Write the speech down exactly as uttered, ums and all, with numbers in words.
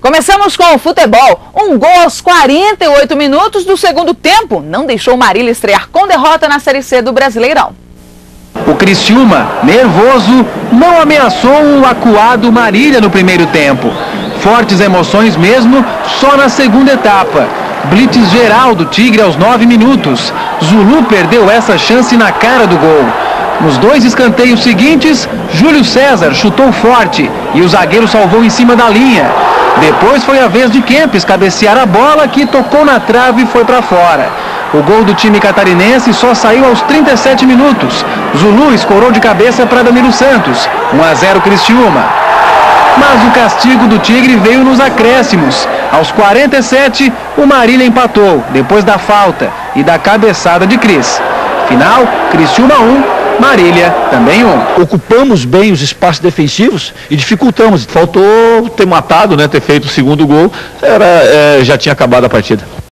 Começamos com o futebol. Um gol aos quarenta e oito minutos do segundo tempo não deixou o Marília estrear com derrota na Série C do Brasileirão. O Criciúma, nervoso, não ameaçou o acuado Marília no primeiro tempo. Fortes emoções mesmo só na segunda etapa. Blitz geral do Tigre aos nove minutos. Zulu perdeu essa chance na cara do gol. Nos dois escanteios seguintes, Júlio César chutou forte e o zagueiro salvou em cima da linha. Depois foi a vez de Kempes cabecear a bola, que tocou na trave e foi para fora. O gol do time catarinense só saiu aos trinta e sete minutos. Zulu escorou de cabeça para Danilo Santos. um a zero Criciúma. Mas o castigo do Tigre veio nos acréscimos. Aos quarenta e sete, o Marília empatou, depois da falta e da cabeçada de Cris. Final, Criciúma um, Marília também um. Ocupamos bem os espaços defensivos e dificultamos. Faltou ter matado, né, ter feito o segundo gol, era, é, já tinha acabado a partida.